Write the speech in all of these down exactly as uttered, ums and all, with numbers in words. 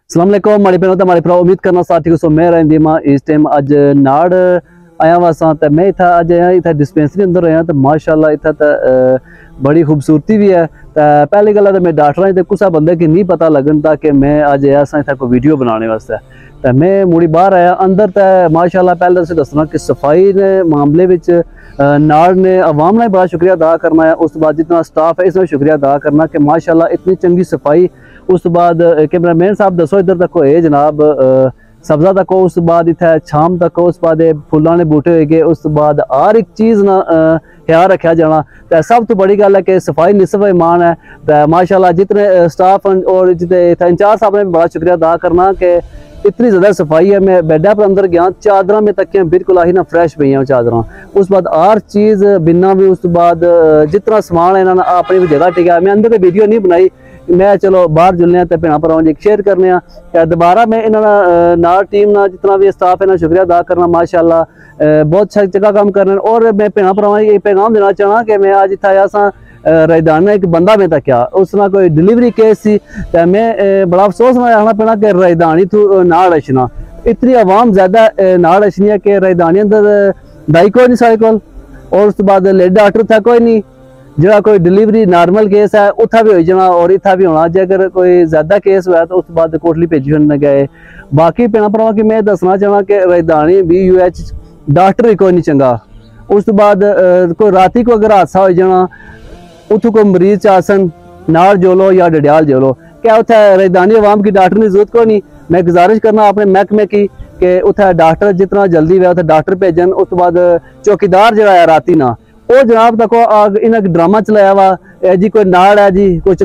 अस्सलाम वालेकुम माड़ी भैनों ते माड़ी भरा उम्मीद करना साथी को सो मैं रहंदी मां इस टाइम अज नाड़ आया वासा ते मैं इथा अज आया इथा डिस्पेंसरी अंदर आया तो माशाल्लाह इथा ते बड़ी खूबसूरती भी है। तो पहली गल तो मैं डॉक्टर ते कुछ बंदे की नहीं पता लगन था कि मैं अज आया सा इथा कोई वीडियो बनाने वास्ते। तो मैं मुड़ी बाहर आया अंदर तो माशाल्लाह पहले से दसना कि सफाई ने मामले विच नाड़ ने अवाम ने बड़ा शुक्रिया अदा करना है। उस बाद जितना स्टाफ है इसमें शुक्रिया अदा करना कि माशाल्लाह इतनी चंगी सफाई। उस बाद कैमरामैन साहब दसो इधर तक है जनाब सब्जा तक हो, उस बाद इतना शाम तक हो, उस बाद फुल्लां ने बूटे होए गए, उस बाद हर एक चीज़ ना ख्याल रखा जाना। तो सब तो बड़ी गल है कि सफाई निसफ ईमान है। तो माशाल्लाह जितने स्टाफ और जितने इंचार्ज साहब ने बड़ा शुक्रिया अदा करना कि इतनी ज़्यादा सफाई है। मैं बेडा पर अंदर गया चादर में तकियां बिल्कुल आही ना फ्रैश पई चादर। उस बाद हर चीज़ बिना भी उस बाद जितना समान है इन्होंने अपनी जगह टिका। मैं अंदर वीडियो नहीं बनाई, मैं चलो बाहर जुलने तो भैन भरावां जी शेयर करने क्या दोबारा मैं इन्होंने नाल टीम ना जितना भी स्टाफ है ना शुक्रिया अदा करना। माशाल्लाह बहुत अच्छा जगह काम करना। और मैं भैन भरावां ये पैगाम देना चाहना कि मैं अज इतना आया सा राजधानी एक बंदा में तक क्या उसना कोई डिलीवरी केस सी तो मैं बड़ा अफसोस में आना पैना कि राजधानी तू नाड़ अछना इतनी आवाम ज्यादा नाड़ अछनी है कि राजधानी अंदर दाई कोई नहीं सारे कोल। और उस बाद लेडी डॉक्टर था कोई नहीं, जो कोई डिलीवरी नॉर्मल केस है उत्था भी हो जाना और इतना भी होना। जे अगर कोई ज्यादा केस हुआ तो उस बाद कोटली भेजी होने गए। बाकी भैन भरावां की मैं दसना चाहना कि राजधानी बी यू एच डॉक्टर ही कोई नहीं चंगा। उस बाद कोई राती को अगर हादसा हो जाना उतो कोई मरीज चासन नाड़ जोलो या डडियाल जोलो क्या उतना राजधानी अवाम की डॉक्टर की जरूरत को नहीं। मैं गुजारिश करना अपने महकमे की कि उतना डॉक्टर जितना जल्दी हुआ उतना डॉक्टर भेजन। उस बाद चौकीदार जो है राती ना वो जनाब तक इन्हें ड्रामा चलाया वा जी कोई नाड़ है जी कुछ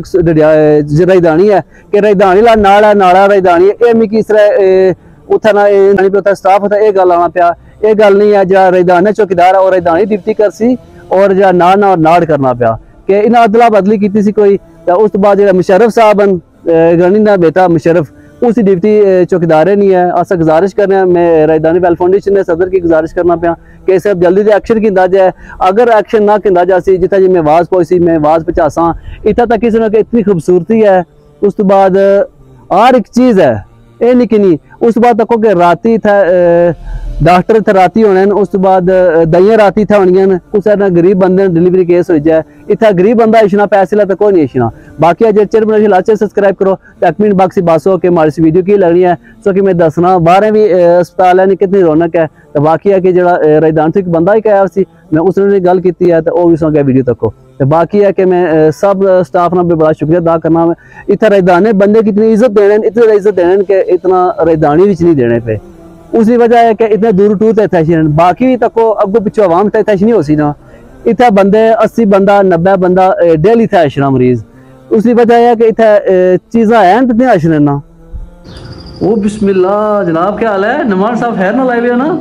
राजधानी है कि राजधानी ला नाड़ है नाड़ा राजधानी है मिगी इस तरह उतना ना उतना स्टाफ उतना यह गल आना पाया। यह गल नहीं है जो राजधानी चौकीदार है और राजधानी डिप्टी कर सी और जो नाड़ ना नाड़ करना पाया कि इन्हें अदला बदली की सी कोई। तो उस बाद जो मुशर्रफ साहब गनी का बेटा मुशर्रफ उसी डिप्टी चौकीदार नहीं है। अस गुजारिश करने मैं राजधानी वेल फाउंडेशन ने सदर की गुजारिश करना पाया कि सब जल्दी से एक्शन किया जाए। अगर एक्शन ना किया जाए जितना जी मैं आवाज़ पहुँची मैं आवाज़ पहुँचासा इतना तक किसी ने इतनी खूबसूरती है। उस तो बाद हर एक चीज़ है ये नहीं कि नहीं। उस बाद तको कि राती था डॉक्टर इतने राती होने। उस बाद दइयां राती था होनियां कुछ ना गरीब बंदे डिलीवरी केस हो जाए इतना गरीब बंदा इछना पैसे ला तो कोई नहीं इछना। बाकी अजय चेयर बनाई लाचे सब्सक्राइब करो तो कमेंट बॉक्स से बासो कि हमारी इस वीडियो की लगनी है सो कि मैं दसना बारह भी अस्पताल है कितनी रौनक है। तो बाकी है कि जो राजधानी एक बंदा ही कहा सी मैं उसने गल की है तो वह भी सुन गया वीडियो तको। तो बाकी है कि मैं सब स्टाफ ने भी बड़ा शुक्रिया अदा करना। इतना राजधानी बंदे की इतनी इज्जत देने इतनी इज्जत देने कि इतना राजधानी भी नहीं देने पे उसकी वजह है कि इतने दूर टूर तो इतना बाकी भी तको अगो पिछो आवाम तो इतना नहीं हो सी ना। इतना बंदे अस्सी बंदा नब्बे बंदा डेली था अशना मरीज उसकी वजह है कि इतना चीज़ा है कितने अशने ना। ओ बिस्मिल्लाह जनाब क्या हाल है नमान साहब खैर ना लाए हुए ना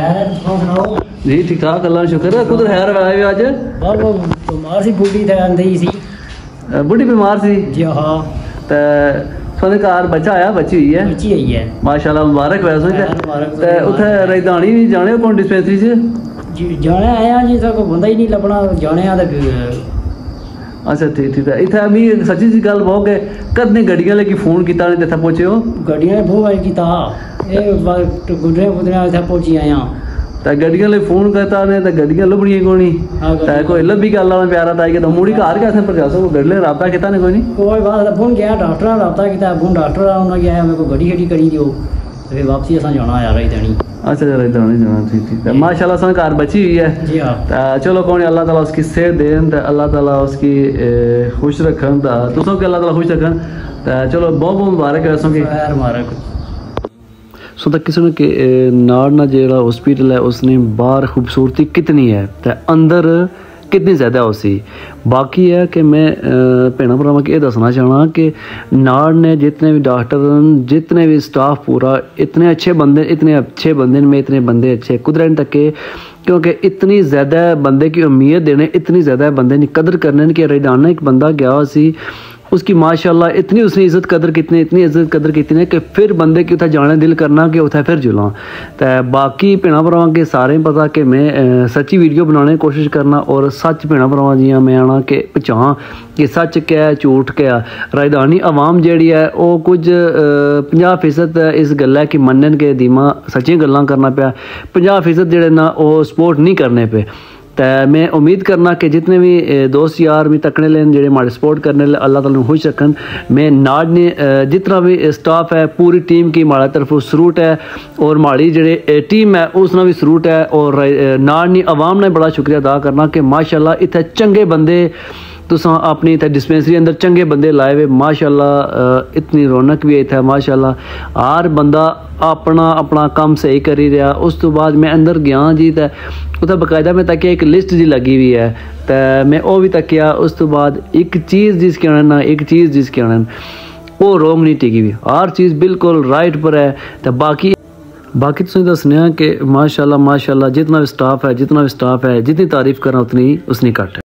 जी ठीक ठाक अल्लाह शुक्र है। कुछ खैर आए हुए आज बीमार सी बुढ़ी थे आंदे ही सी बुढ़ी बीमार सी जी हाँ। तो सोने घर बच्चा आया बच्ची हुई है बच्ची आई है माशाल्लाह मुबारक वैसे ते उथे राजधानी भी जाने कौन डिस्पेंसरी च जी जाने आया जी तो कोई बंदा ही नहीं लभना जाने आ ते अच्छा ठीक ठीक है। इतना भी सच्ची सी गल बहुत कि कदने गड्डियां लेके फोन किया नहीं इतना पहुंचे हो गड्डियां बहुत बार किया ये गुजरे गुजरे इतना पहुंची आया तो गड्डियां ले फोन करता ने तो गड्डियां लभनियां कोई नहीं तो कोई लभी गल आना प्यारा था कि तो मुड़ी घर कैसे पर जा सको गड्डी राबता किता ने कोई नहीं कोई बात फोन गया डॉक्टर राबता किया फोन डॉक्टर उन्होंने गया मेरे को गड्डी शड्डी करी दियो फिर वापसी असा जाना यार राजधानी। अच्छा राजधानी जाना ठीक ठीक है माशाल्लाह सन घर बची हुई है जी हाँ। तो चलो कौन अल्लाह ताला उसकी सेहत देन तो अल्लाह ताला उसकी खुश रखन तो तुम के अल्लाह ताला खुश रखन तो चलो बहुत बहुत मुबारक है उसकी मुबारक। सो तक किसी ने कि नाड़ ना जो हॉस्पिटल है उसने बाहर खूबसूरती कितनी है तो अंदर कितनी ज़्यादा उसी। बाकी है कि मैं भैन भरावां की दसना चाहना कि नाड़ ने जितने भी डॉक्टर जितने भी स्टाफ पूरा इतने अच्छे बंदे इतने अच्छे बंदे में इतने बंदे अच्छे कुदरत तक के क्योंकि इतनी ज़्यादा बंदे की उम्मीद देने इतनी ज़्यादा बंदे की कदर करने कि राजधानी एक बंदा गया सी उसकी माशाल्लाह इतनी उसने इज्जत कदर कितनी इतनी इज्जत कदर कितनी कि फिर बंदे कि उत्थे जाने दिल करना कि उत्थे फिर जुलां। ते बाकी भैन भरावां के सारें पता कि मैं सच्ची वीडियो बनाने की कोशिश करना और सच भैन भरावां जियां मैं आना कि पछां कि सच क्या है झूठ क्या है। राजधानी आवाम जिहड़ी है वो कुछ पंजाह फीसद इस गल्ला कि मन्नन के दीमा सच्चियां गल्लां करना पिया, पंजाह फीसद जिहड़े ना वो सपोर्ट नहीं करने पे। तो मैं उम्मीद करना कि जितने भी दोस्त यार भी तकने लेन जेडे हमारे सपोर्ट करने ले अल्लाह ताला खुश रखन। मैं नाड़ ने जितना भी स्टाफ है पूरी टीम की हमारे तरफ सरूट है और हमारी जेडे टीम है उसना भी सरूट है और नाड़ ने आवाम ने बड़ा शुक्रिया अदा करना कि माशाल्लाह इतने चंगे बंदे तुसां अपनी इत्थे डिस्पेंसरी अंदर चंगे बंदे लाए हुए माशाल्लाह। इतनी रौनक भी है इत्थे माशाल्लाह, हर बंदा अपना अपना काम सही करी रहा। उस तो बाद मैं अंदर गया जी तो उत्थे बकायदा मैं तकिया एक लिस्ट जी लगी हुई है तो मैं वो भी तकिया। उस तो बाद एक चीज़ जिसके आने ना एक चीज़ जिसके आने वो रोंग नहीं टिकी हुई, हर चीज़ बिल्कुल राइट पर है। तो बाकी बाकी तुसें दसने कि माशाल्लाह माशाल्लाह जितना भी स्टाफ है जितना भी स्टाफ है जितनी तारीफ़ करा उतनी उसनी घट है।